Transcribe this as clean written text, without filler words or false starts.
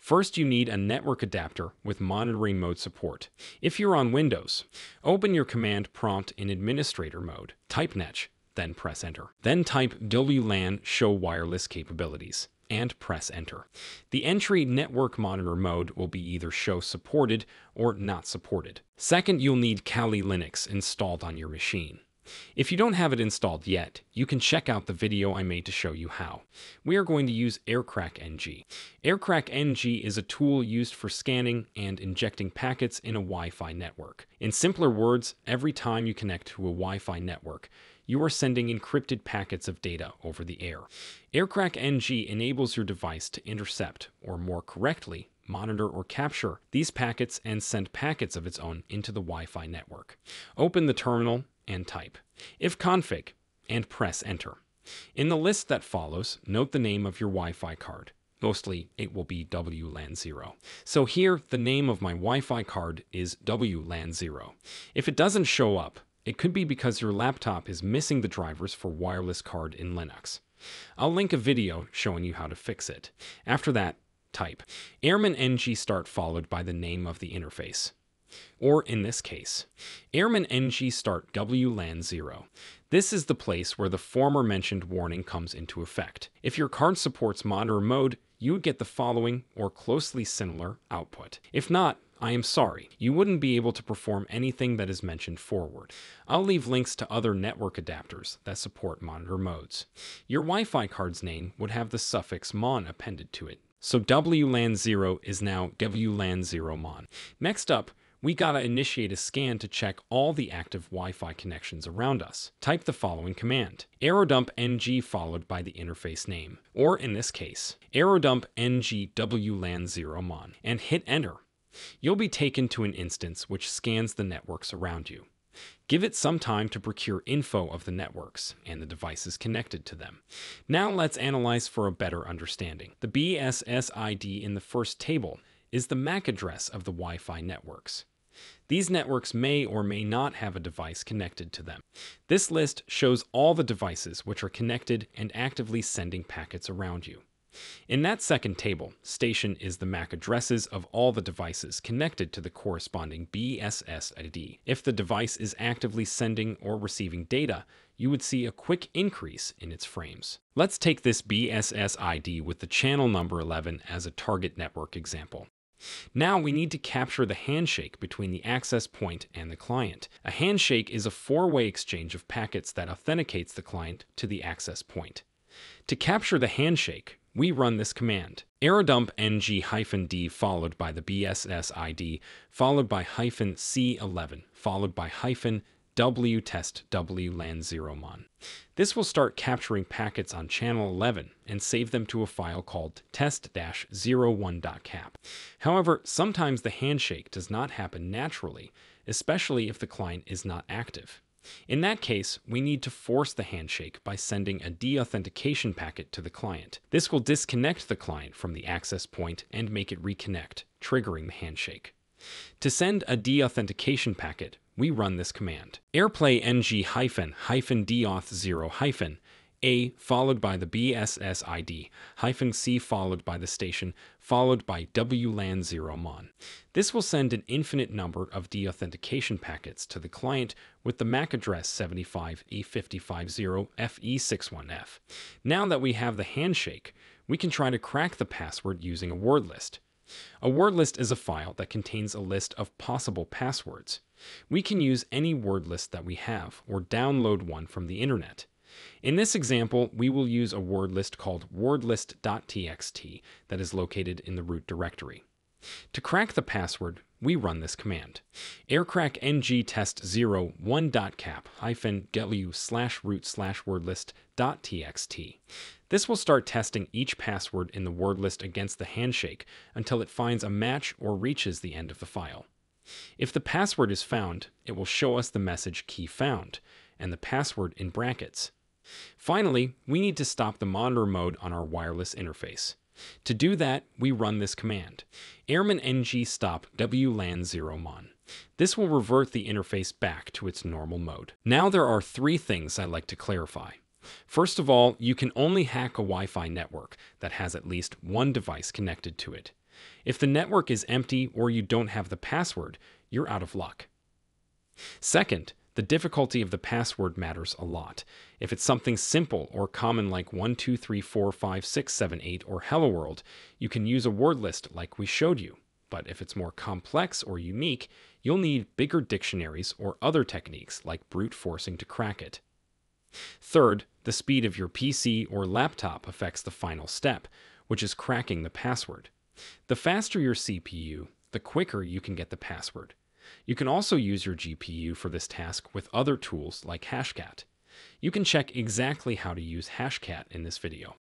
First, you need a network adapter with monitoring mode support. If you're on Windows, open your command prompt in administrator mode, type netch, then press enter. Then type WLAN show wireless capabilities and press enter. The entry network monitor mode will be either show supported or not supported. Second, you'll need Kali Linux installed on your machine. If you don't have it installed yet, you can check out the video I made to show you how. We are going to use AirCrackNG. AirCrackNG is a tool used for scanning and injecting packets in a Wi-Fi network. In simpler words, every time you connect to a Wi-Fi network, you are sending encrypted packets of data over the air. AirCrackNG enables your device to intercept, or more correctly, monitor or capture these packets and send packets of its own into the Wi-Fi network. Open the terminal and type ifconfig and press enter. In the list that follows, note the name of your Wi-Fi card. Mostly, it will be WLAN0. So here, the name of my Wi-Fi card is WLAN0. If it doesn't show up, it could be because your laptop is missing the drivers for wireless card in Linux. I'll link a video showing you how to fix it. After that, type airman ng start followed by the name of the interface. Or in this case, airman ng start WLAN0. This is the place where the former mentioned warning comes into effect. If your card supports monitor mode, you would get the following or closely similar output. If not, I am sorry, you wouldn't be able to perform anything that is mentioned forward. I'll leave links to other network adapters that support monitor modes. Your Wi-Fi card's name would have the suffix mon appended to it. So WLAN0 is now WLAN0 mon. Next up, we gotta initiate a scan to check all the active Wi-Fi connections around us. Type the following command, aerodump ng followed by the interface name, or in this case, aerodump ng WLAN0 mon, and hit enter. You'll be taken to an instance which scans the networks around you. Give it some time to procure info of the networks and the devices connected to them. Now let's analyze for a better understanding. The BSS ID in the first table is the MAC address of the Wi-Fi networks. These networks may or may not have a device connected to them. This list shows all the devices which are connected and actively sending packets around you. In that second table, station is the MAC addresses of all the devices connected to the corresponding BSS ID. If the device is actively sending or receiving data, you would see a quick increase in its frames. Let's take this BSS ID with the channel number 11 as a target network example. Now we need to capture the handshake between the access point and the client. A handshake is a four-way exchange of packets that authenticates the client to the access point. To capture the handshake, we run this command, aerodump ng-d followed by the BSS ID, followed by -C11, followed by -w test WLAN0 mon. This will start capturing packets on channel 11 and save them to a file called test-01.cap. However, sometimes the handshake does not happen naturally, especially if the client is not active. In that case, we need to force the handshake by sending a deauthentication packet to the client. This will disconnect the client from the access point and make it reconnect, triggering the handshake. To send a deauthentication packet, we run this command, airplay ng-deauth0- A followed by the BSS ID, -C followed by the station, followed by WLAN0 mon. This will send an infinite number of deauthentication packets to the client with the MAC address 75E550FE61F. Now that we have the handshake, we can try to crack the password using a word list. A word list is a file that contains a list of possible passwords. We can use any word list that we have or download one from the internet. In this example, we will use a word list called wordlist.txt that is located in the root directory. To crack the password, we run this command, aircrackng test01.cap -w/root/wordlist.txt. This will start testing each password in the word list against the handshake until it finds a match or reaches the end of the file. If the password is found, it will show us the message key found and the password in brackets. Finally, we need to stop the monitor mode on our wireless interface. To do that, we run this command, airman ng stop WLAN0 mon. This will revert the interface back to its normal mode. Now there are three things I'd like to clarify. First of all, you can only hack a Wi-Fi network that has at least one device connected to it. If the network is empty or you don't have the password, you're out of luck. Second, the difficulty of the password matters a lot. If it's something simple or common like 1234567 or Hello World, you can use a word list like we showed you. But if it's more complex or unique, you'll need bigger dictionaries or other techniques like brute forcing to crack it. Third, the speed of your PC or laptop affects the final step, which is cracking the password. The faster your CPU, the quicker you can get the password. You can also use your GPU for this task with other tools like Hashcat. You can check exactly how to use Hashcat in this video.